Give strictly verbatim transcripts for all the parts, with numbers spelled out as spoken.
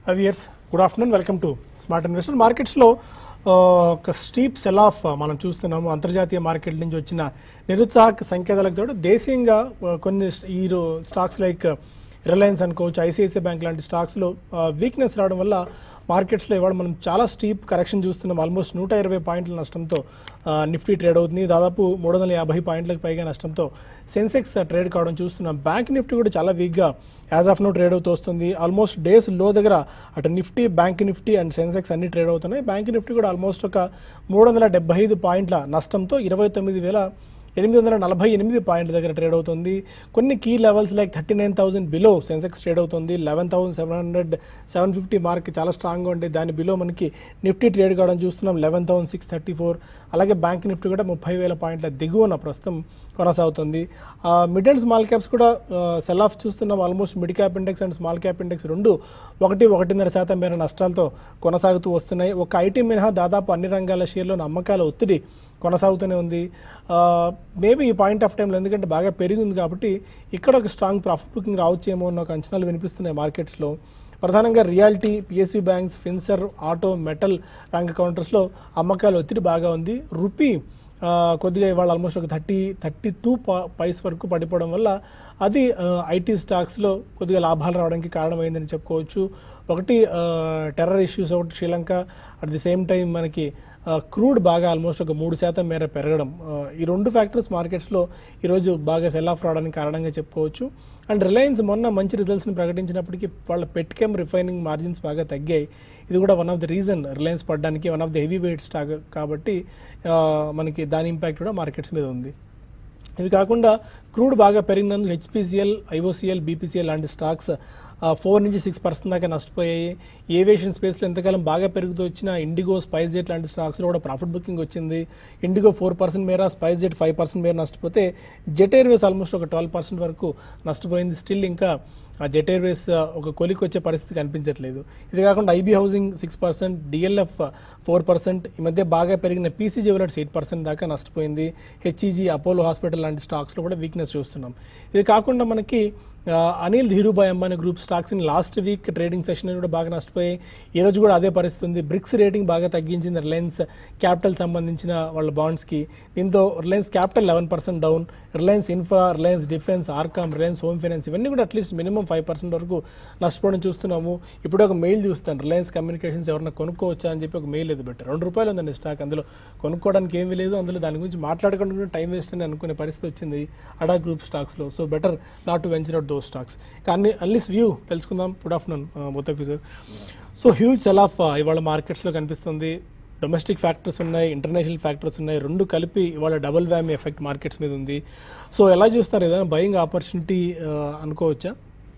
Viewers, good afternoon. Welcome to Smart Investor. Markets లో ఒక steep cell of మనం చూస్తున్నాము. అంతర్జాతీయ మార్కెట్ నుంచి వచ్చిన నిరుత్సాహక సంకేతాలకు తోడు దేశీయంగా కొన్ని ఈ స్టాక్స్ లైక్ రిలయన్స్ అనుకోవచ్చు, ఐసిఐసిఐ బ్యాంక్ లాంటి స్టాక్స్లో వీక్నెస్ రావడం వల్ల మార్కెట్స్లో ఇవాళ మనం చాలా స్టీప్ కరెక్షన్ చూస్తున్నాం. ఆల్మోస్ట్ నూట ఇరవై పాయింట్ల నష్టంతో నిఫ్టీ ట్రేడ్ అవుతుంది. దాదాపు మూడు వందల యాభై పాయింట్లకు పైగా నష్టంతో సెన్సెక్స్ ట్రేడ్ కావడం చూస్తున్నాం. బ్యాంక్ నిఫ్టీ కూడా చాలా వీక్గా యాజ్ ఆఫ్ నో ట్రేడ్ అవుతూ వస్తుంది. ఆల్మోస్ట్ డేస్ లో దగ్గర అటు నిఫ్టీ, బ్యాంక్ నిఫ్టీ అండ్ సెన్సెక్స్ అన్ని ట్రేడ్ అవుతున్నాయి. బ్యాంక్ నిఫ్టీ కూడా ఆల్మోస్ట్ ఒక మూడు వందల డెబ్బై ఐదు పాయింట్ల నష్టంతో ఇరవై తొమ్మిది వేల ఎనిమిది వందల నలభై ఎనిమిది పాయింట్ల దగ్గర ట్రేడ్ అవుతుంది. కొన్ని key levels like thirty nine thousand below Sensex trade అవుతుంది. Eleven thousand seven hundred seven fifty mark చాలా స్ట్రాంగ్గా ఉంటే దాని బిలో మనకి నిఫ్టీ ట్రేడ్ కావడం చూస్తున్నాం. Eleven thousand six thirty four అలాగే బ్యాంక్ నిఫ్టీ కూడా ముప్పై వేల పాయింట్ల దిగువన ప్రస్తుతం కొనసాగుతుంది. మిడ్ అండ్ స్మాల్ క్యాప్స్ కూడా సెల్ ఆఫ్ చూస్తున్నాం. Almost mid cap index and small cap index రెండు ఒకటి ఒకటిన్నర శాతం మేర నష్టాలతో కొనసాగుతూ వస్తున్నాయి. ఒక ఐటీ మినహా దాదాపు అన్ని రంగాల షేర్లో అమ్మకాల ఒత్తిడి కొనసాగుతూనే ఉంది. మేబీ ఈ పాయింట్ ఆఫ్ టైంలో ఎందుకంటే బాగా పెరిగింది కాబట్టి ఇక్కడ ఒక స్ట్రాంగ్ ప్రాఫిట్ బుకింగ్ రావచ్చేమో అన్న ఒక అంచనాలు వినిపిస్తున్నాయి మార్కెట్స్లో. ప్రధానంగా రియాలిటీ, పిఎస్యూ బ్యాంక్స్, ఫిన్సర్, ఆటో, మెటల్ రంగ కౌంటర్స్లో అమ్మకాల ఒత్తిడి బాగా ఉంది. రూపీ కొద్దిగా ఇవాళ ఆల్మోస్ట్ ఒక థర్టీ థర్టీ టూ పైస్ వరకు పడిపోవడం వల్ల అది ఐటీ స్టాక్స్లో కొద్దిగా లాభాలు రావడానికి కారణమైందని చెప్పుకోవచ్చు. ఒకటి టెర్రర్ ఇష్యూస్, ఒకటి Sri Lanka, at the same time మనకి క్రూడ్ బాగా ఆల్మోస్ట్ ఒక మూడు శాతం మేర పెరగడం, ఈ రెండు ఫ్యాక్టర్స్ మార్కెట్స్లో ఈరోజు బాగా సెల్ ఆఫ్ రావడానికి కారణంగా చెప్పుకోవచ్చు. అండ్ రిలయన్స్ మొన్న మంచి రిజల్ట్స్ని ప్రకటించినప్పటికీ వాళ్ళ పెట్కెమ్ రిఫైనింగ్ మార్జిన్స్ బాగా తగ్గాయి. ఇది కూడా one of the reason Reliance పడడానికి, one of the heavy weight stock కాబట్టి మనకి దాని ఇంపాక్ట్ కూడా మార్కెట్స్ మీద ఉంది. ఇవి కాకుండా క్రూడ్ బాగా పెరిగినందుకు హెచ్పిసిఎల్, ఐఓసిఎల్, బీపీసీఎల్ లాంటి స్టాక్స్ ఫోర్ నుంచి సిక్స్ పర్సెంట్ దాకా నష్టపోయాయి. ఏవియేషన్ స్పేస్లో ఎంతకాలం బాగా పెరుగుతూ వచ్చిన ఇండిగో, స్పైస్ జెట్ లాంటి స్టాక్స్లో కూడా ప్రాఫిట్ బుకింగ్ వచ్చింది. ఇండిగో ఫోర్ పర్సెంట్ మేర, స్పైస్ జెట్ ఫైవ్ పర్సెంట్ మేర నష్టపోతే జెట్ ఎయిర్వేస్ ఆల్మోస్ట్ ఒక ట్వెల్వ్ పర్సెంట్ వరకు నష్టపోయింది. స్టిల్ ఇంకా ఆ జెట్ ఎయిర్వేస్ ఒక కొలికి వచ్చే పరిస్థితి కనిపించట్లేదు. ఇది కాకుండా IB housing six percent, DLF four percent, ఈ మధ్య బాగా పెరిగిన పీసీ జ్యువెలర్స్ ఎయిట్ పర్సెంట్ దాకా నష్టపోయింది. హెచ్ఈజీ, అపోలో హాస్పిటల్ లాంటి స్టాక్స్లో కూడా వీక్నెస్ చూస్తున్నాం. ఇది కాకుండా మనకి Anil Dhirubhai Ambani group stocks in last week trading session కూడా బాగా నష్టపోయాయి. ఈరోజు కూడా అదే పరిస్థితి ఉంది. బ్రిక్స్ రేటింగ్ బాగా తగ్గించింది రిలయన్స్ క్యాపిటల్ సంబంధించిన వాళ్ళ బాండ్స్కి. దీంతో Reliance capital eleven percent down, Reliance infra, Reliance defence, RCom, Reliance home finance ఇవన్నీ కూడా అట్లీస్ట్ మినిమం ఫైవ్ పర్సెంట్ వరకు నష్టపోవడం చూస్తున్నాము. ఇప్పుడు ఒక మెయిల్ చూస్తాను, రిలయన్స్ కమ్యూనికేషన్స్ ఎవరైనా కొనుక్కోవచ్చా అని చెప్పి ఒక మెయిల్ ఎదురు పెట్టారు. రెండు రూపాయలు ఉందండి స్టాక్, అందులో కొనుక్కోవడానికి ఏమీ లేదు, అందులో దాని గురించి మాట్లాడుకుంటూ టైం వేస్ట్ అని అనుకునే పరిస్థితి వచ్చింది అడా గ్రూప్ స్టాక్స్లో. So better not to venture out those stocks. కానీ అన్లీస్ వ్యూ తెలుసుకుందాం. Good afternoon both of you sir. So huge sell off ఇవాళ మార్కెట్స్లో కనిపిస్తుంది. డొమెస్టిక్ ఫ్యాక్టర్స్ ఉన్నాయి, ఇంటర్నేషనల్ ఫ్యాక్టర్స్ ఉన్నాయి, రెండు కలిపి ఇవాళ డబుల్ వ్యామీ ఎఫెక్ట్ మార్కెట్స్ మీద ఉంది. సో ఎలా చూస్తారు, ఏదైనా బయింగ్ ఆపర్చునిటీ అనుకోవచ్చా?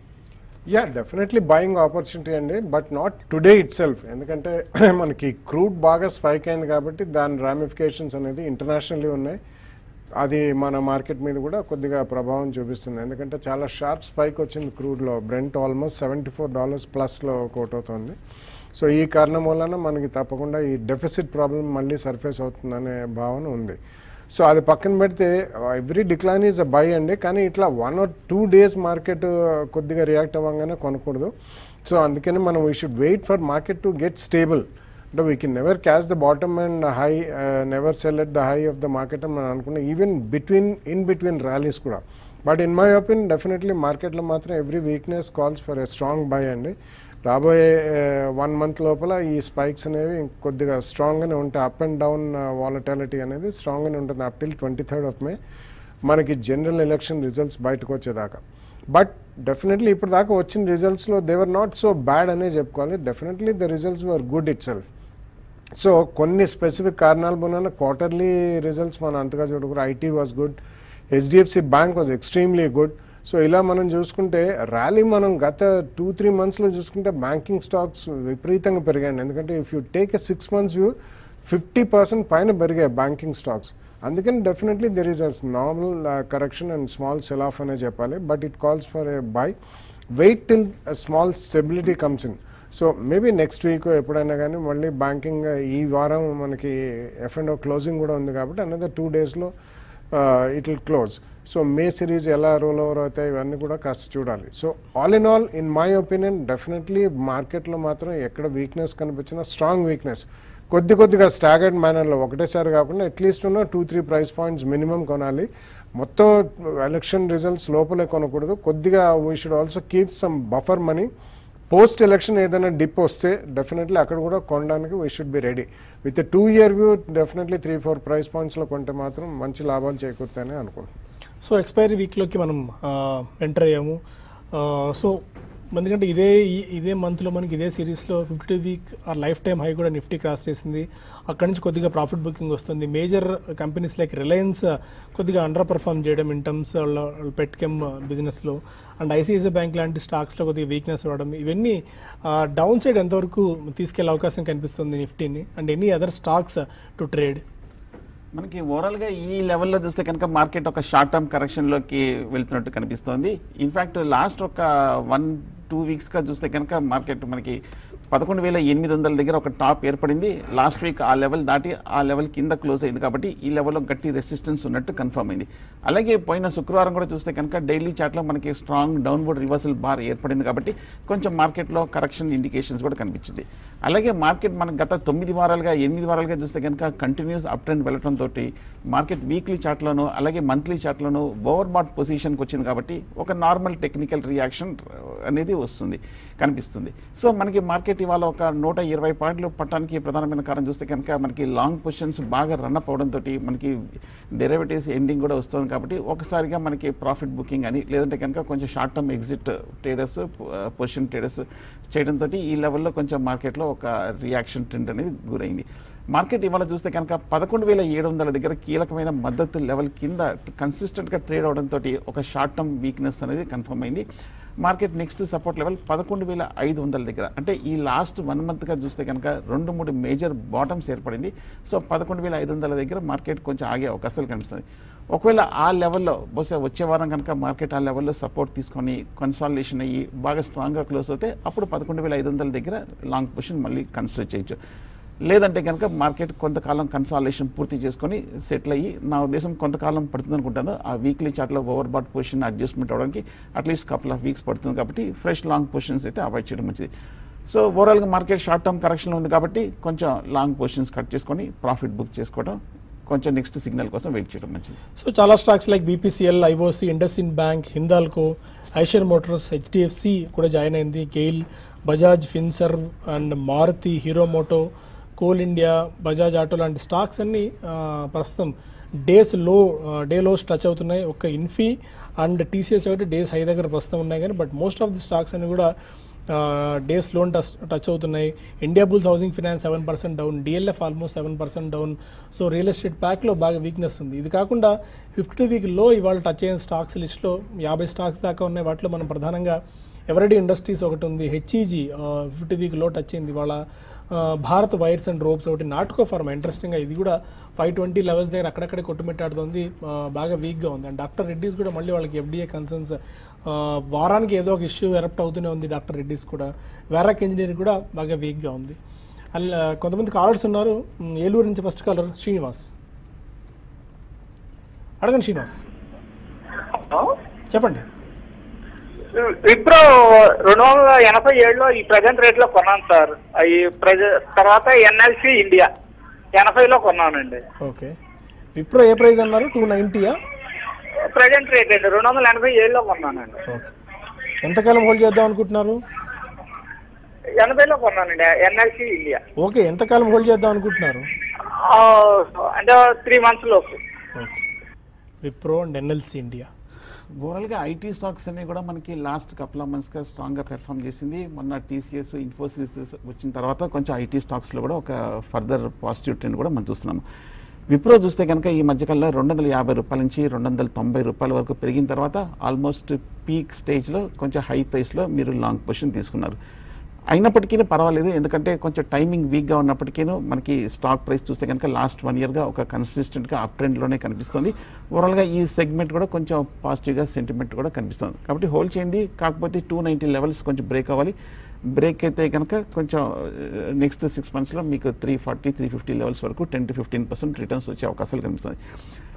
యా, డెఫినెట్లీ బయింగ్ ఆపర్చునిటీ అండి, but not today itself. ఎందుకంటే మనకి క్రూడ్ బాగా స్పైక్ అయింది కాబట్టి దాని రామిఫికేషన్స్ అనేది ఇంటర్నేషనల్లీ ఉన్నాయి. అది మన మార్కెట్ మీద కూడా కొద్దిగా ప్రభావం చూపిస్తుంది. ఎందుకంటే చాలా షార్ప్ స్పైక్ వచ్చింది క్రూడ్లో. Brent almost seventy four dollars ప్లస్లో కోట్ అవుతుంది. సో ఈ కారణం వలన మనకి తప్పకుండా ఈ డెఫిసిట్ ప్రాబ్లం మళ్ళీ సర్ఫేస్ అవుతుందనే భావన ఉంది. సో అది పక్కన పెడితే every decline is a buy అండి, కానీ ఇట్లా one or two days market కొద్దిగా రియాక్ట్ అవ్వగానే కొనకూడదు. సో అందుకని మనం we should wait for market to get stable. అంటే we can never catch the bottom and high, never sell at the high of the market అని మనం అనుకున్నాం, even between in between rallies కూడా. But in my opinion definitely మార్కెట్లో మాత్రం every weakness calls for a strong buy అండి. రాబోయే one month లోపల ఈ స్పైక్స్ అనేవి కొద్దిగా స్ట్రాంగ్గానే ఉంటాయి. అప్ అండ్ డౌన్ వాలటాలిటీ అనేది స్ట్రాంగ్గానే ఉంటుంది up till twenty third of May మనకి జనరల్ ఎలక్షన్ రిజల్ట్స్ బయటకు వచ్చేదాకా. బట్ డెఫినెట్లీ ఇప్పుడు దాకా వచ్చిన రిజల్ట్స్లో they were not so bad అనే చెప్పుకోవాలి. Definitely the results were good itself. So కొన్ని స్పెసిఫిక్ కారణాల మూలన క్వార్టర్లీ రిజల్ట్స్ మనం అంతగా చూడకూడదు. IT was good, HDFC bank was extremely good. So ఇలా మనం చూసుకుంటే ర్యాలీ మనం గత టూ త్రీ మంత్స్లో చూసుకుంటే బ్యాంకింగ్ స్టాక్స్ విపరీతంగా పెరిగాయండి. ఎందుకంటే if you take a six months view fifty percent పైన పెరిగాయి బ్యాంకింగ్ స్టాక్స్. అందుకని definitely there is a normal correction and small sell off అనే చెప్పాలి. But it calls for a buy. Wait till small stability comes in. So maybe next week ఎప్పుడైనా కానీ మళ్ళీ banking ఈ వారం మనకి ఎఫ్ అండ్ ఓ క్లోజింగ్ కూడా ఉంది కాబట్టి అనదర్ టూ డేస్లో it will close. So May series ఎలా రోల్ ఓవర్ అవుతాయి ఇవన్నీ కూడా కాస్త చూడాలి. So all in all in my opinion definitely మార్కెట్లో మాత్రం ఎక్కడ వీక్నెస్ కనిపించినా స్ట్రాంగ్ వీక్నెస్ కొద్ది కొద్దిగా స్టాగర్డ్ మేనర్లో ఒకటేసారి కాకుండా అట్లీస్ట్ ఉన్న two three price points minimum కొనాలి. మొత్తం ఎలక్షన్ రిజల్ట్స్ లోపలే కొనకూడదు. కొద్దిగా we should also keep some buffer money. Post election ఏదైనా డిప్ వస్తే డెఫినెట్లీ అక్కడ కూడా కొనడానికి we should be ready. With two year view definitely three four price పాయింట్స్లో కొంటే మాత్రం మంచి లాభాలు చేకూరుతాయని అనుకుంటున్నాను. సో ఎక్స్పైరీ వీక్లోకి మనం ఎంటర్ అయ్యాము. సో ఎందుకంటే ఇదే ఇదే మంత్లో మనకి ఇదే సిరీస్లో fifty two week or lifetime high కూడా నిఫ్టీ క్రాస్ చేసింది. అక్కడి నుంచి కొద్దిగా ప్రాఫిట్ బుకింగ్ వస్తుంది. మేజర్ కంపెనీస్ లైక్ రిలయన్స్ కొద్దిగా అండర్ పర్ఫామ్ చేయడం ఇన్ టర్మ్స్ పెట్కెమ్ బిజినెస్లో, అండ్ ఐసిఐసిఐ బ్యాంక్ లాంటి స్టాక్స్లో కొద్దిగా వీక్నెస్ రావడం, ఇవన్నీ డౌన్ సైడ్ ఎంతవరకు తీసుకెళ్లే అవకాశం కనిపిస్తుంది నిఫ్టీని, and any other stocks to trade? మనకి ఓవరాల్గా ఈ లెవెల్లో చూస్తే కనుక మార్కెట్ ఒక షార్ట్ టర్మ్ కరెక్షన్లోకి వెళ్తున్నట్టు కనిపిస్తోంది. ఇన్ఫ్యాక్ట్ లాస్ట్ ఒక వన్ టూ వీక్స్గా చూస్తే కనుక మార్కెట్ మనకి పదకొండు వేల ఎనిమిది వందల దగ్గర ఒక టాప్ ఏర్పడింది. లాస్ట్ వీక్ ఆ లెవెల్ దాటి ఆ లెవెల్ కింద క్లోజ్ అయింది. కాబట్టి ఈ లెవెల్లో గట్టి రెసిస్టెన్స్ ఉన్నట్టు కన్ఫర్మ్ అయింది. అలాగే పోయిన శుక్రవారం కూడా చూస్తే కనుక డైలీ చార్ట్లో మనకి స్ట్రాంగ్ డౌన్వర్డ్ రివర్సల్ బార్ ఏర్పడింది. కాబట్టి కొంచెం మార్కెట్లో కరెక్షన్ ఇండికేషన్స్ కూడా కనిపించింది. అలాగే మార్కెట్ మనం గత తొమ్మిది వారాలుగా ఎనిమిది వారాలుగా చూస్తే కనుక కంటిన్యూస్ అప్ ట్రెండ్ వెళ్ళడంతో మార్కెట్ వీక్లీ చార్ట్లోనూ అలాగే మంత్లీ చార్ట్లోనూ ఓవర్ బాట్ పొజిషన్కి వచ్చింది. కాబట్టి ఒక నార్మల్ టెక్నికల్ రియాక్షన్ అనేది వస్తుంది కనిపిస్తుంది. సో మనకి మార్కెట్ ఇవాళ ఒక నూట ఇరవై పాయింట్లు పట్టడానికి ప్రధానమైన కారణం చూస్తే కనుక మనకి లాంగ్ పొజిషన్స్ బాగా రన్అప్ అవడంతో మనకి డెరివేటివ్స్ ఎండింగ్ కూడా వస్తుంది. కాబట్టి ఒకసారిగా మనకి ప్రాఫిట్ బుకింగ్ అని లేదంటే కనుక కొంచెం short term exit traders position traders చేయడంతో ఈ లెవెల్లో కొంచెం మార్కెట్లో ఒక రియాక్షన్ ట్రెండ్ అనేది గురైంది. మార్కెట్ ఇవాళ చూస్తే కనుక పదకొండు వేల ఏడు వందల దగ్గర కీలకమైన మద్దతు లెవెల్ కింద కన్సిస్టెంట్గా ట్రేడ్ అవడంతో ఒక షార్ట్ టర్మ్ వీక్నెస్ అనేది కన్ఫర్మ్ అయింది. మార్కెట్ నెక్స్ట్ సపోర్ట్ లెవెల్ పదకొండు వేల ఐదు వందల దగ్గర, అంటే ఈ లాస్ట్ వన్ మంత్గా చూస్తే కనుక రెండు మూడు మేజర్ బాటమ్స్ ఏర్పడింది. సో పదకొండు వేల ఐదు వందల దగ్గర మార్కెట్ కొంచెం ఆగే అవకాశాలు కనిపిస్తుంది. ఒకవేళ ఆ లెవెల్లో బహుశా వచ్చే వారం కనుక మార్కెట్ ఆ లెవెల్లో సపోర్ట్ తీసుకొని కన్సాలిడేషన్ అయ్యి బాగా స్ట్రాంగ్గా క్లోజ్ అవుతే అప్పుడు పదకొండు వేల ఐదు వందల దగ్గర లాంగ్ పొజిషన్ మళ్ళీ కన్సిడర్ చేయొచ్చు. లేదంటే కనుక మార్కెట్ కొంతకాలం కన్సాలిడేషన్ పూర్తి చేసుకొని సెటిల్ అయ్యి నా ఉద్దేశం కొంతకాలం పడుతుంది అనుకుంటాను. ఆ వీక్లీ చార్ట్లో ఓవర్ బాట్ పొజిషన్ అడ్జస్ట్మెంట్ అవడానికి అట్లీస్ట్ కపుల్ ఆఫ్ వీక్స్ పడుతుంది. కాబట్టి ఫ్రెష్ లాంగ్ పొజిషన్స్ అయితే అవాయిడ్ చేయడం మంచిది. సో ఓవరాల్గా మార్కెట్ షార్ట్ టర్మ్ కరెక్షన్లో ఉంది కాబట్టి కొంచెం లాంగ్ పొజిషన్స్ కట్ చేసుకొని ప్రాఫిట్ బుక్ చేసుకోవడం, కొంచెం నెక్స్ట్ సిగ్నల్ కోసం వెయిట్ చేయడం మంచిది. సో చాలా stocks like BPCL, IOC, IndusInd bank, Hindalco, Eicher motors, HDFC కూడా జాయిన్ అయింది. GAIL, Bajaj finserv and Maruti, Hero moto, coal India, Bajaj auto లాంటి స్టాక్స్ అన్నీ ప్రస్తుతం days low day lows touch అవుతున్నాయి. ఒక ఇన్ఫీ అండ్ టీసీఎస్ ఒకటి డేస్ హై దగ్గర ప్రస్తుతం ఉన్నాయి కానీ but most of the stocks అన్ని కూడా డేస్ లోన్ టచ్ టచ్ అవుతున్నాయి. Indiabulls housing finance seven percent down, DLF almost seven percent down. So real estate ప్యాక్లో బాగా వీక్నెస్ ఉంది. ఇది కాకుండా ఫిఫ్టీ వీక్ లో ఇవాళ టచ్ అయిన స్టాక్స్ లిస్ట్లో యాభై స్టాక్స్ దాకా ఉన్నాయి. వాటిలో మనం ప్రధానంగా ఎవరెడీ ఇండస్ట్రీస్ ఒకటి ఉంది, HEG fifty week low touch అయింది. ఇవాళ భారత్ వైర్స్ అండ్ రోప్స్ ఒకటి, నాట్కో ఫార్మా ఇంట్రెస్టింగ్గా ఇది కూడా ఫైవ్ ట్వంటీ లెవెల్స్ దగ్గర అక్కడక్కడే కొట్టుమిట్టాడుతుంది, బాగా వీక్గా ఉంది. అండ్ డాక్టర్ రెడ్డీస్ కూడా మళ్ళీ వాళ్ళకి ఎఫ్డీఏ కన్సర్న్స్ వారానికి ఏదో ఒక ఇష్యూ ఎరప్ట్ అవుతూనే ఉంది. డాక్టర్ రెడ్డీస్ కూడా, వేరాక్ ఇంజనీరింగ్ కూడా బాగా వీక్గా ఉంది. అలా కొంతమంది కాలర్స్ ఉన్నారు. ఏలూరు నుంచి ఫస్ట్ కాలర్ శ్రీనివాస్. అడగండి శ్రీనివాస్, చెప్పండి. విప్రో రెండు వందల ఎనభై ఏడులో ఈ ప్రజెంట్ రేట్ లో కొన్నాను సార్. ఈ ప్రజ తర్వాత ఎన్ఎల్సి ఇండియా ఎనభైలో కొన్నానండి. ఓకే, విప్రో ఏ ప్రైస్ అన్నారు? టూ నైన్టీయా? ప్రజెంట్ రేట్ అండి రెండు వందల ఎనభై ఏడులో కొన్నానండి. ఓకే, ఎంతకాలం హోల్డ్ చేద్దాం అనుకుంటున్నారు? ఎనభైలో కొన్నానండి ఎన్ఎల్సి ఇండియా. ఓకే, ఎంతకాలం హోల్డ్ చేద్దాం అనుకుంటున్నారు? అంటే త్రీ మంత్స్ లోపు. Okay, Wipro and NLC India. ఓవరాల్గా ఐటీ స్టాక్స్ అన్ని కూడా మనకి లాస్ట్ కపుల్ ఆఫ్ మంత్స్గా స్ట్రాంగ్గా పెర్ఫామ్ చేసింది. మొన్న టీసీఎస్, ఇన్ఫోసిస్ వచ్చిన తర్వాత కొంచెం ఐటీ స్టాక్స్లో కూడా ఒక ఫర్దర్ పాజిటివ్ ట్రెండ్ కూడా మనం చూస్తున్నాము. విప్రో చూస్తే కనుక ఈ మధ్యకాలంలో రెండు వందల యాభై రూపాయల నుంచి రెండు వందల తొంభై రూపాయల వరకు పెరిగిన తర్వాత ఆల్మోస్ట్ పీక్ స్టేజ్లో కొంచెం హై ప్రైస్లో మీరు లాంగ్ పొజిషన్ తీసుకున్నారు. అయినప్పటికీ పర్వాలేదు, ఎందుకంటే కొంచెం టైమింగ్ వీక్గా ఉన్నప్పటికీ మనకి స్టాక్ ప్రైస్ చూస్తే కనుక లాస్ట్ వన్ ఇయర్గా ఒక కన్సిస్టెంట్గా అప్ ట్రెండ్లోనే కనిపిస్తుంది. ఓవరాల్గా ఈ సెగ్మెంట్ కూడా కొంచెం పాజిటివ్గా సెంటిమెంట్ కూడా కనిపిస్తుంది. కాబట్టి హోల్డ్ చేయండి. కాకపోతే టూ నైంటీ లెవెల్స్ కొంచెం బ్రేక్ అవ్వాలి. బ్రేక్ అయితే కనుక కొంచెం నెక్స్ట్ సిక్స్ మంత్స్లో మీకు three forty three fifty levels వరకు ten to fifteen percent returns వచ్చే అవకాశాలు కనిపిస్తుంది.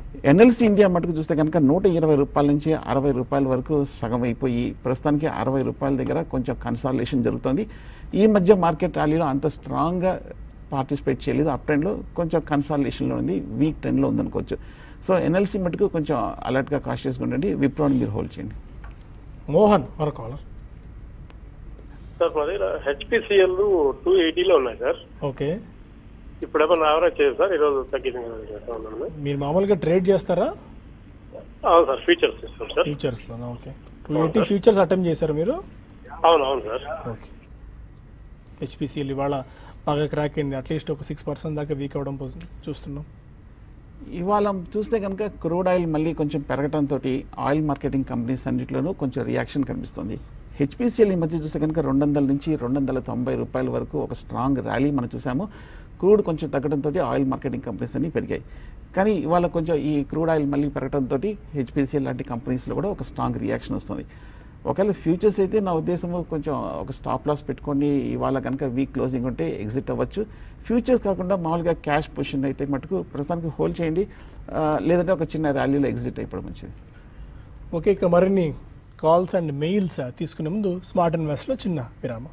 ఎన్ఎల్సి ఇండియా మటుకు చూస్తే కనుక నూట ఇరవై రూపాయల నుంచి అరవై రూపాయల వరకు సగం అయిపోయి ప్రస్తుతానికి అరవై రూపాయల దగ్గర కొంచెం కన్సాలిడేషన్ జరుగుతుంది. ఈ మధ్య మార్కెట్ ర్యాలీలో అంత స్ట్రాంగ్గా పార్టిసిపేట్ చేయలేదు. అప్ ట్రెండ్లో కొంచెం కన్సాలిడేషన్లో ఉంది, వీక్ ట్రెండ్లో ఉందనుకోవచ్చు. సో ఎన్ఎల్సి మటుకు కొంచెం అలర్ట్గా కాషియస్గా ఉండండి. విప్రోని మీరు హోల్డ్ చేయండి. మోహన్ మరో కాలర్. సార్ మా దగ్గర హెచ్పిసిఎల్ టూ ఎయిటీలో ఉన్నాయి సార్. ఓకే, ఇప్పుడు ఏమన్నా యావరేజ్ చేయదు సార్, ఈరోజు తగ్గింది. మీరు మామూలుగా ట్రేడ్ చేస్తారా? అవును సార్, ఫీచర్స్ ఇస్తాం సార్. ఫ్యూచర్స్లో okay, two eighty futures attempt చేశారు మీరు? అవును అవును సార్. ఓకే, హెచ్పిసిఎల్ ఇవాళ బాగా క్రాక్ అయింది, అట్లీస్ట్ ఒక సిక్స్ పర్సెంట్ దాకా వీక్ అవ్వడం చూస్తున్నాం. ఇవాళ చూస్తే కనుక క్రూడ్ ఆయిల్ మళ్ళీ కొంచెం పెరగడంతో ఆయిల్ మార్కెటింగ్ కంపెనీస్ అన్నింటిలోనూ కొంచెం రియాక్షన్ కనిపిస్తుంది. హెచ్పిసిఎల్ ఈ మధ్య చూస్తే కనుక రెండు వందల నుంచి రెండు వందల తొంభై రూపాయల వరకు ఒక స్ట్రాంగ్ ర్యాలీ మనం చూసాము. క్రూడ్ కొంచెం తగ్గడంతో ఆయిల్ మార్కెటింగ్ కంపెనీస్ అన్ని పెరిగాయి. కానీ ఇవాళ కొంచెం ఈ క్రూడ్ ఆయిల్ మళ్ళీ పెరగడంతో హెచ్పిసిఎల్ లాంటి కంపెనీస్లో కూడా ఒక స్ట్రాంగ్ రియాక్షన్ వస్తుంది. ఒకవేళ ఫ్యూచర్స్ అయితే నా ఉద్దేశము కొంచెం ఒక స్టాప్ లాస్ పెట్టుకొని ఇవాళ కనుక వీక్ క్లోజింగ్ ఉంటే ఎగ్జిట్ అవ్వచ్చు. ఫ్యూచర్స్ కాకుండా మామూలుగా క్యాష్ పొజిషన్ అయితే మటుకు ప్రస్తుతానికి హోల్డ్ చేయండి, లేదంటే ఒక చిన్న ర్యాలీలో ఎగ్జిట్ అయిపోవడం మంచిది. ఓకే, ఇక మరిన్ని కాల్స్ అండ్ మెయిల్స్ తీసుకునే ముందు స్మార్ట్ ఇన్వెస్ట్లో చిన్న విరామం.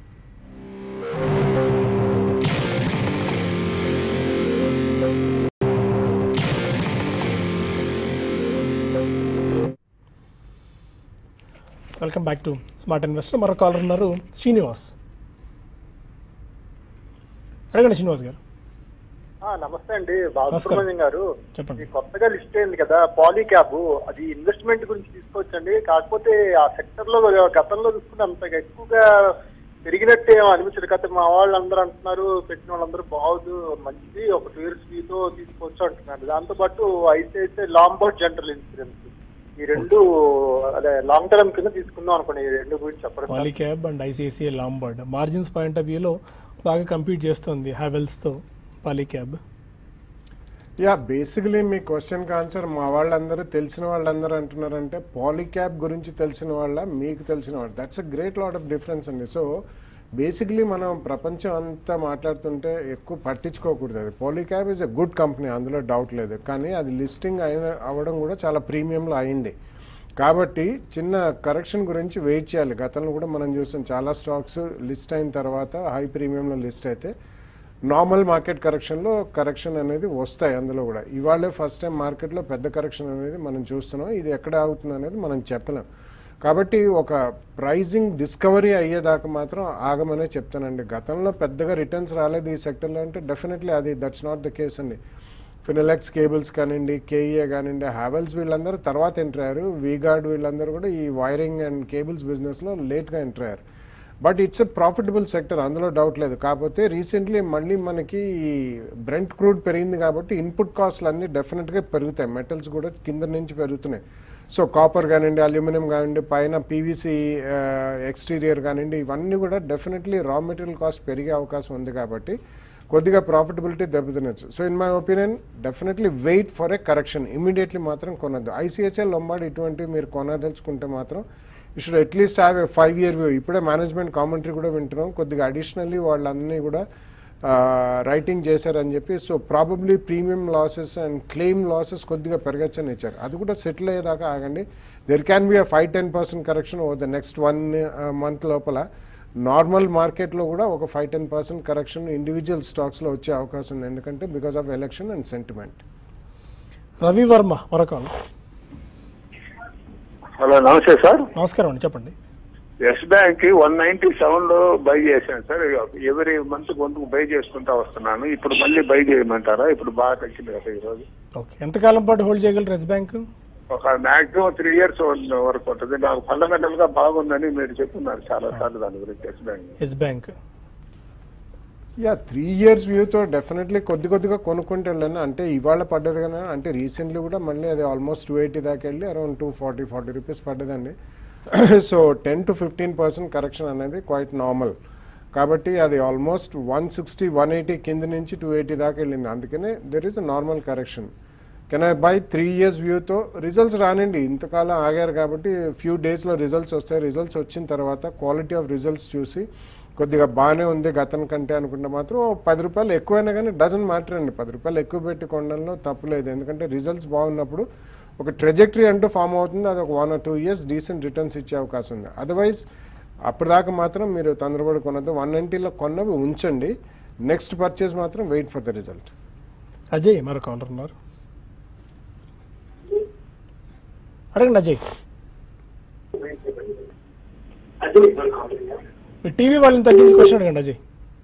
Welcome back to smart investor. మరో కాలర్ ఉన్నారు, శ్రీనివాస్. అడగండి శ్రీనివాస్ గారు. నమస్తే అండి బాలసుబ్రహ్మణ్యం గారు. చెప్పండి. కొత్తగా లిస్ట్ అయింది కదా పాలీక్యాబ్, అది ఇన్వెస్ట్మెంట్ గురించి తీసుకోవచ్చండి. కాకపోతే ఆ సెక్టర్ లో గతంలో చూసుకుంటే అంతగా ఎక్కువగా పెరిగినట్టే అనిపించదు కదా. మా వాళ్ళు అందరూ అంటున్నారు పెట్టిన వాళ్ళందరూ బాగుంది, మంచిది, ఒక టూ ఇయర్స్ ఫీతో తీసుకోవచ్చు అంటున్నారు. దాంతో పాటు ఐసిఐసిఐ లాంబార్డ్ జనరల్ ఇన్సూరెన్స్, ఈ రెండు అదే లాంగ్ టర్మ్ కింద తీసుకుందాం అనుకోండి. ఈ రెండు గురించి చెప్పండి. Polycab and ICICI Lombard margins point of వ్యూలో బాగా కంపీట్ చేస్తుంది హ్యావెల్స్తో పాలీక్యాబ్. యా, బేసికలీ మీ క్వశ్చన్కి ఆన్సర్ మా వాళ్ళందరూ తెలిసిన వాళ్ళందరూ అంటున్నారంటే పాలీక్యాబ్ గురించి తెలిసిన వాళ్ళ మీకు తెలిసిన వాళ్ళు, that's a great lot of difference అండి. సో బేసికలీ మనం ప్రపంచం అంతా మాట్లాడుతుంటే ఎక్కువ పట్టించుకోకూడదు. అది Polycab is a good company, అందులో డౌట్ లేదు. కానీ అది లిస్టింగ్ అయిన అవ్వడం కూడా చాలా ప్రీమియంలో అయింది. కాబట్టి చిన్న కరెక్షన్ గురించి వెయిట్ చేయాలి. గతంలో కూడా మనం చూసాం చాలా స్టాక్స్ లిస్ట్ అయిన తర్వాత హై ప్రీమియంలో లిస్ట్ అయితే నార్మల్ మార్కెట్ కరెక్షన్లో కరెక్షన్ అనేది వస్తాయి. అందులో కూడా ఇవాళే ఫస్ట్ టైం మార్కెట్లో పెద్ద కరెక్షన్ అనేది మనం చూస్తున్నాం. ఇది ఎక్కడ అవుతుంది అనేది మనం చెప్పలేం. కాబట్టి ఒక ప్రైజింగ్ డిస్కవరీ అయ్యేదాకా మాత్రం ఆగమనే చెప్తానండి. గతంలో పెద్దగా రిటర్న్స్ రాలేదు ఈ సెక్టర్లో అంటే డెఫినెట్లీ అది దట్స్ నాట్ ద కేస్ అండి. ఫినెలెక్స్ కేబుల్స్ కానివ్వండి, కేఈఏ కానివ్వండి, హ్యావెల్స్ వీళ్ళందరూ తర్వాత ఎంటర్ అయ్యారు. వీగార్డ్ వీళ్ళందరూ కూడా ఈ వైరింగ్ అండ్ కేబుల్స్ బిజినెస్లో లేట్గా ఎంటర్ అయ్యారు. But it's a profitable sector, అందులో డౌట్ లేదు. కాకపోతే రీసెంట్లీ మళ్ళీ మనకి ఈ బ్రెంట్ క్రూడ్ పెరిగింది కాబట్టి ఇన్పుట్ కాస్ట్లు అన్నీ డెఫినెట్గా పెరుగుతాయి. మెటల్స్ కూడా కింద నుంచి పెరుగుతున్నాయి. సో కాపర్ కానివ్వండి, అల్యూమినియం కానివ్వండి, పైన పీవీసీ ఎక్స్టీరియర్ కానివ్వండి, ఇవన్నీ కూడా డెఫినెట్లీ రా మెటీరియల్ కాస్ట్ పెరిగే అవకాశం ఉంది. కాబట్టి కొద్దిగా ప్రాఫిటబిలిటీ దెబ్బతినచ్చు. So in my opinion definitely wait for a correction, immediately మాత్రం కొనద్దు. ఐసిఐసిఐ లొంబార్డ్ ఇటువంటివి మీరు కొనదలుచుకుంటే మాత్రం you should at least have a five year view. ఇప్పుడే మేనేజ్మెంట్ కామెంటరీ కూడా వింటున్నాం, కొద్దిగా అడిషనల్లీ వాళ్ళన్నీ కూడా రైటింగ్ చేశారని చెప్పి. So probably premium losses and claim losses కొద్దిగా పెరగచ్చని ఇచ్చారు. అది కూడా సెటిల్ అయ్యేదాకా ఆగండి. There can be a five ten percent correction over the next one month లోపల. నార్మల్ మార్కెట్లో కూడా ఒక five ten percent correction individual స్టాక్స్లో వచ్చే అవకాశం ఉంది, ఎందుకంటే because of election and sentiment. Ravi Varma మరొకరు. హలో, నమస్తే సార్. నమస్కారం అండి, చెప్పండి. Yes Bank one ninety seven లో బై చేశాను సార్. ఎవరీ మంత్ కొంత బై చేసుకుంటా వస్తున్నాను. ఇప్పుడు మళ్ళీ బై చేయమంటారా? ఇప్పుడు బాగా తగ్గింది కదా ఈరోజు. ఓకే, ఎంతకాలం పాటు హోల్డ్ చేయగలరు ఎస్ బ్యాంక్? ఒక మాక్సిమం త్రీ ఇయర్స్ వరకు ఉంటుంది. నాకు ఫండమెంటల్ గా బాగుందని మీరు చెప్తున్నారు చాలా సార్లు దాని గురించి. Yes Bank Yes Bank yeah, three years వ్యూతో డెఫినెట్లీ కొద్ది కొద్దిగా కొనుక్కుంటే వెళ్ళాను. అంటే ఇవాళ పడ్డది కానీ అంటే రీసెంట్లీ కూడా మళ్ళీ అది ఆల్మోస్ట్ టూ ఎయిటీ దాకా వెళ్ళి around two forty forty rupees పడ్డదండి. So ten to fifteen percent correction అనేది క్వైట్ నార్మల్. కాబట్టి అది almost one sixty one eighty కింద నుంచి టూ ఎయిటీ దాకా వెళ్ళింది. అందుకనే there is a normal correction. Can I buy three years వ్యూతో రిజల్ట్స్ రానండి, ఇంతకాలం ఆగారు కాబట్టి ఫ్యూ డేస్లో రిజల్ట్స్ వస్తాయి. రిజల్ట్స్ వచ్చిన తర్వాత క్వాలిటీ ఆఫ్ రిజల్ట్స్ చూసి కొద్దిగా బాగానే ఉంది గతం కంటే అనుకుంటే మాత్రం పది రూపాయలు ఎక్కువైనా కానీ డజన్ మ్యాటర్ అండి. పది రూపాయలు ఎక్కువ పెట్టి కొనడంలో తప్పులేదు, ఎందుకంటే రిజల్ట్స్ బాగున్నప్పుడు ఒక ట్రెజెక్టరీ అంటూ ఫామ్ అవుతుంది. అది ఒక one or two years decent returns ఇచ్చే అవకాశం ఉంది. అదర్వైజ్ అప్పటిదాకా మాత్రం మీరు తొందరపడి కొనద్దు. వన్ నైంటీలో కొన్నవి ఉంచండి, నెక్స్ట్ పర్చేజ్ మాత్రం wait for the result. Ajay మరో కాలర్ ఉన్నారు, అడగండి అజయ్. మీ టీవీ వాళ్ళని తగ్గించి క్వశ్చన్ అడగండి Ajay.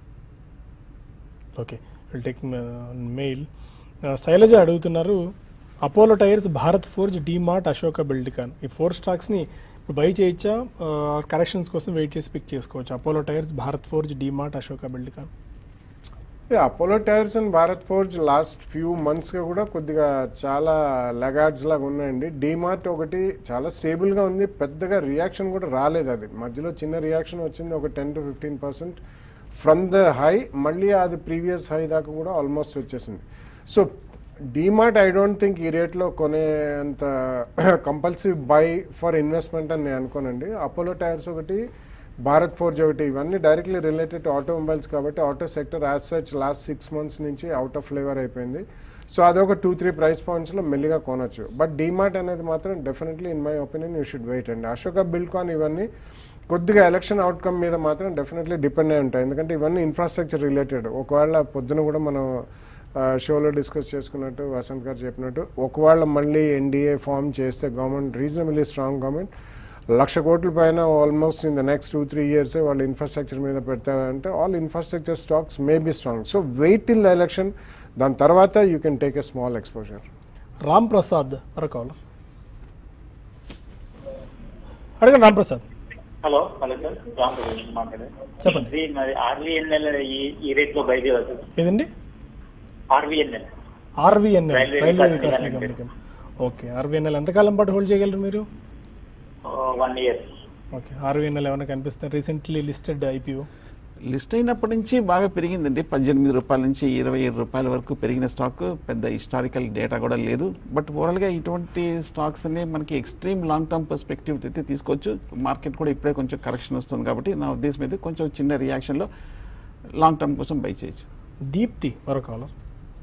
Okay, will take mail. Shailaja అడుగుతున్నారు, అపోలో టైర్స్, భారత్ ఫోర్జ్, డీమార్ట్, అశోక బిల్డ్కాన్ ఈ ఫోర్ స్టాక్స్ని ఇప్పుడు బై చేయొచ్చా, కరెక్షన్స్ కోసం వెయిట్ చేసి పిక్ చేసుకోవచ్చు? Apollo Tyres, Bharat Forge, DMart, Ashoka Buildcon. Apollo Tyres and Bharat Forge last few మంత్స్గా కూడా కొద్దిగా చాలా లెగార్డ్స్ లాగా ఉన్నాయండి. డీమార్ట్ ఒకటి చాలా స్టేబుల్గా ఉంది, పెద్దగా రియాక్షన్ కూడా రాలేదు. అది మధ్యలో చిన్న రియాక్షన్ వచ్చింది, ఒక ten to fifteen percent from the high, మళ్ళీ అది ప్రీవియస్ హై దాకా కూడా ఆల్మోస్ట్ వచ్చేసింది. So DMart I don't think ఈ రేట్లో కొనేంత కంపల్సరీ బై ఫర్ ఇన్వెస్ట్మెంట్ అని నేను అనుకోనండి. అపోలో టైర్స్ ఒకటి, భారత్ ఫోర్జ్ ఒకటి, ఇవన్నీ డైరెక్ట్లీ రిలేటెడ్ ఆటోమొబైల్స్ కాబట్టి auto sector as such last six months నుంచి అవుట్ ఆఫ్ ఫ్లేవర్ అయిపోయింది. సో అదొక టూ త్రీ ప్రైస్ పాయింట్స్లో మెల్లిగా కొనొచ్చు. బట్ డీమార్ట్ అనేది మాత్రం definitely in my opinion you should wait అండి. అశోక బిల్డ్కాన్ ఇవన్నీ కొద్దిగా ఎలక్షన్ అవుట్కమ్ మీద మాత్రం డెఫినెట్లీ డిపెండ్ అయి ఉంటాయి, ఎందుకంటే ఇవన్నీ ఇన్ఫ్రాస్ట్రక్చర్ రిలేటెడ్. ఒకవేళ పొద్దున కూడా మనం షోలో డిస్కస్ చేసుకున్నట్టు వసంత్ గారు చెప్పినట్టు, ఒకవేళ మళ్ళీ ఎన్డీఏ ఫామ్ చేస్తే government reasonably strong government lakh కోట్ల పైన almost in the next two three years వాళ్ళు ఇన్ఫ్రాస్ట్రక్చర్ మీద పెడతారంటే all infrastructure stocks may be strong. So wait till the election, దాని తర్వాత you can take a small exposure. Ram Prasad మరొకవాళ్ళు అడగండి. Ram Prasad. Hello hello sir, Ram Prasad మాట్లాడారు. చెప్పండి. మరి ఆర్వీఎన్ఎల్ ఈ రేట్ లో బై చేయవచ్చు? ఏదండి? ఆర్వీఎన్ఎల్. ఆర్వీఎన్ఎల్, రైల్వే వికాస్ నిగమ్. ఓకే, ఆర్వీఎన్ఎల్ ఎంతకాలం పాటు హోల్డ్ చేయగలరు మీరు? One year. ఓకే, ఆర్వీఎన్ఎల్ ఏమైనా కనిపిస్తుంది? రీసెంట్లీ లిస్టెడ్ ఐపీఓ లిస్ట్ అయినప్పటి నుంచి బాగా పెరిగిందండి. పద్దెనిమిది రూపాయల నుంచి ఇరవై ఏడు రూపాయల వరకు పెరిగిన స్టాక్, పెద్ద హిస్టారికల్ డేటా కూడా లేదు. బట్ ఓవరాల్గా ఇటువంటి స్టాక్స్ అనే మనకి ఎక్స్ట్రీమ్ లాంగ్ టర్మ్ పర్స్పెక్టివ్ అయితే తీసుకోవచ్చు. మార్కెట్ కూడా ఇప్పుడే కొంచెం కరెక్షన్ వస్తుంది కాబట్టి నా ఉద్దేశం అయితే కొంచెం చిన్న రియాక్షన్లో లాంగ్ టర్మ్ కోసం బై చేయొచ్చు. దీప్తి మరో కాలర్.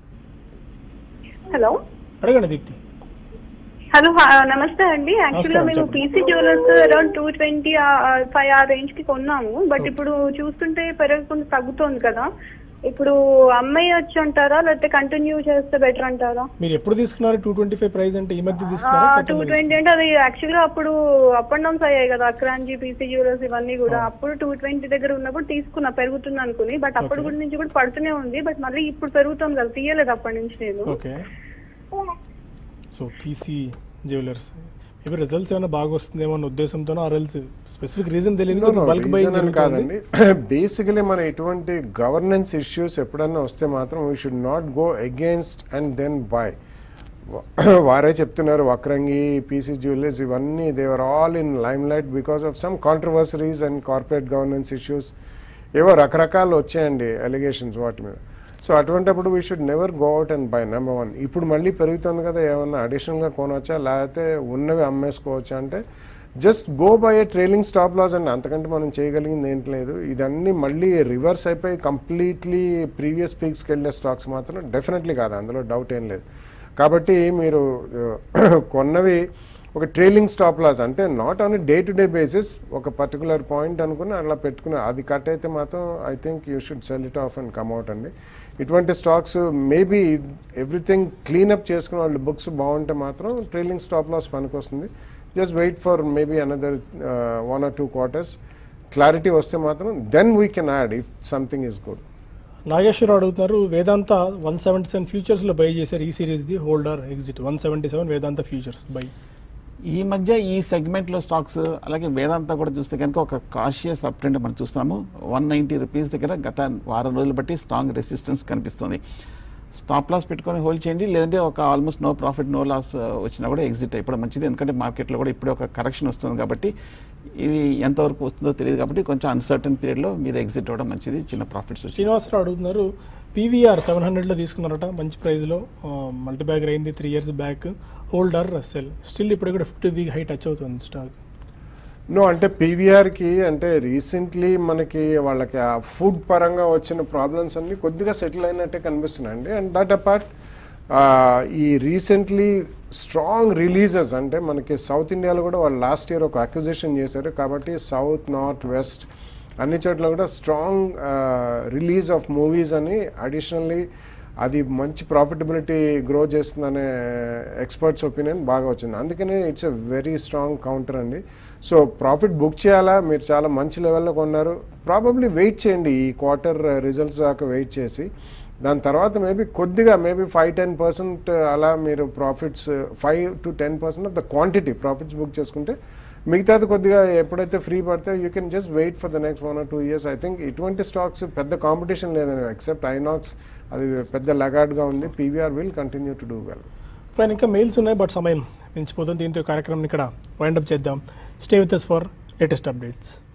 హలో, అడగండి దీప్తి. హలో నమస్తే అండి. యాక్చువల్గా మేము PC Jewellers around two twenty five ఆ రేంజ్ కి కొన్నాము. బట్ ఇప్పుడు చూస్తుంటే పెరగకుండా తగ్గుతోంది కదా, ఇప్పుడు అమ్మాయి వచ్చి అంటారా లేకపోతే కంటిన్యూ చేస్తే బెటర్ అంటారా? మీరు ఎప్పుడు తీసుకున్నారు టూ ట్వంటీ ఫైవ్ ప్రైస్ అంటే? ఈ మధ్య తీసుకున్నారా? టూ ట్వంటీ అంటే అది యాక్చువల్ గా అప్పుడు అప్ అండ్ డౌన్స్ అయ్యాయి కదా, అక్రాంజీ, పీసీ జ్యువెలర్స్ ఇవన్నీ కూడా. అప్పుడు టూ ట్వంటీ దగ్గర ఉన్నప్పుడు తీసుకున్నా, పెరుగుతుంది అనుకుని. బట్ అప్పటి గురించి నుంచి కూడా పడుతూనే ఉంది. బట్ మళ్ళీ ఇప్పుడు పెరుగుతుంది కదా, తీయలేదు అప్పటి నుంచి నేను. ఓకే, సో పీసీ జ్యువెలర్స్ ఇప్పుడు రిజల్ట్స్ ఏమైనా బాగా వస్తుందేమో అన్న ఉద్దేశంతోనో, ఆర్ఎల్స్ స్పెసిఫిక్ రీజన్ తెలియదు, బల్క్ బయింగ్ కాదండి. బేసికలీ మన ఎటువంటి గవర్నెన్స్ ఇష్యూస్ ఎప్పుడన్నా వస్తే మాత్రం we should not go against and then buy. వారే చెప్తున్నారు వక్రంగి, పీసీ జ్యువెలర్స్ ఇవన్నీ they are all in limelight because of some controversies and corporate governance issues, ఏవో రకరకాలు వచ్చాయండి అలిగేషన్స్ వాటి మీద. సో అటువంటిప్పుడు we should never go out and buy. Number one, ఇప్పుడు మళ్ళీ పెరుగుతుంది కదా, ఏమన్నా అడిషనల్గా కొనవచ్చా లేకపోతే ఉన్నవి అమ్మేసుకోవచ్చా అంటే just go by a trailing stop loss అండి, అంతకంటే మనం చేయగలిగింది ఏంటి లేదు. ఇదన్నీ మళ్ళీ రివర్స్ అయిపోయి కంప్లీట్లీ ప్రీవియస్ పీక్స్కి వెళ్ళే స్టాక్స్ మాత్రం డెఫినెట్లీ కాదు, అందులో డౌట్ ఏం లేదు. కాబట్టి మీరు కొన్నవి ఒక ట్రైలింగ్ స్టాప్ లాస్ అంటే not on day to day basis, ఒక పర్టికులర్ పాయింట్ అనుకుని అలా పెట్టుకుని అది కట్ అయితే మాత్రం I think you should sell it off and come out అండి. ఇటువంటి స్టాక్స్ మేబీ ఎవ్రీథింగ్ క్లీనప్ చేసుకుని వాళ్ళు బుక్స్ బాగుంటే మాత్రం ట్రైలింగ్ స్టాప్ లాస్ పనికొస్తుంది. Just wait for maybe another one or two quarters, clarity వస్తే మాత్రం then we can add if something is good. Nageswara Rao అడుగుతున్నారు, వేదాంత వన్ సెవెంటీ సెవెన్ ఫ్యూచర్స్లో బై చేశారు, ఈ సిరీస్ది holder exit one seventy seven Vedanta futures buy. ఈ మధ్య ఈ సెగ్మెంట్లో స్టాక్స్ అలాగే వేదాంతా కూడా చూస్తే కనుక ఒక కాషియస్ అప్ ట్రెండ్ మనం చూస్తాము. వన్ నైంటీ రూపీస్ దగ్గర గత వారం రోజులు బట్టి స్ట్రాంగ్ రెసిస్టెన్స్ కనిపిస్తుంది. స్టాప్ లాస్ పెట్టుకొని హోల్డ్ చేయండి, లేదంటే ఒక almost no profit no loss వచ్చినా కూడా ఎగ్జిట్ అయిపోవడం మంచిది. ఎందుకంటే మార్కెట్లో కూడా ఇప్పుడే ఒక కరెక్షన్ వస్తుంది కాబట్టి ఇది ఎంతవరకు వస్తుందో తెలియదు కాబట్టి కొంచెం అన్సర్టన్ పీరియడ్లో మీరు ఎగ్జిట్ అవ్వడం మంచిది, చిన్న ప్రాఫిట్స్ వచ్చి. శ్రీనివాసరావు అడుగుతున్నారు, పీవీఆర్ సెవెన్ హండ్రెడ్లో తీసుకున్నారట మంచి ప్రైస్లో, మల్టీ బ్యాగర్ అయింది three years back, holder sell, still ఇప్పుడు కూడా ఫిఫ్టీ వీక్ హై టచ్ అవుతుంది స్టాక్. నో అంటే పీవీఆర్కి అంటే రీసెంట్లీ మనకి వాళ్ళకి ఆ ఫుడ్ పరంగా వచ్చిన ప్రాబ్లమ్స్ అన్ని కొద్దిగా సెటిల్ అయినట్టే కనిపిస్తున్నాయండి. అండ్ దట్ అపార్ట్ ఈ రీసెంట్లీ స్ట్రాంగ్ రిలీజెస్ అంటే మనకి సౌత్ ఇండియాలో కూడా వాళ్ళు లాస్ట్ ఇయర్ ఒక అక్విజిషన్ చేశారు కాబట్టి సౌత్ నార్త్ వెస్ట్ అన్ని చోట్ల కూడా స్ట్రాంగ్ రిలీజ్ ఆఫ్ మూవీస్ అని అడిషనల్లీ అది మంచి ప్రాఫిటబిలిటీ గ్రో చేస్తుందనే ఎక్స్పర్ట్స్ ఒపీనియన్ బాగా వచ్చింది. అందుకనే it's a very strong counter అండి. సో ప్రాఫిట్ బుక్ చేయాలా, మీరు చాలా మంచి లెవెల్లో కొన్నారు, ప్రాబబ్లీ వెయిట్ చేయండి ఈ క్వార్టర్ రిజల్ట్స్ దాకా వెయిట్ చేసి, దాని తర్వాత మేబీ కొద్దిగా మేబీ ఫైవ్ టెన్ పర్సెంట్ అలా మీరు profits five to ten percent of the quantity profits book చేసుకుంటే మిగతాది కొద్దిగా ఎప్పుడైతే ఫ్రీ పడితే you can just wait for the next one or two years. I think ఇటువంటి స్టాక్స్ పెద్ద కాంపిటీషన్ లేదని ఎక్సెప్ట్ ఐనాక్స్ అది పెద్ద లగాడ్గా ఉంది. PVR will continue to do well. Fine, ఇంకా మెయిల్స్ ఉన్నాయి బట్ సమయం మించిపోతుంది. దీంతో కార్యక్రమం ఇక్కడ వైండప్ చేద్దాం. Stay with us for latest updates.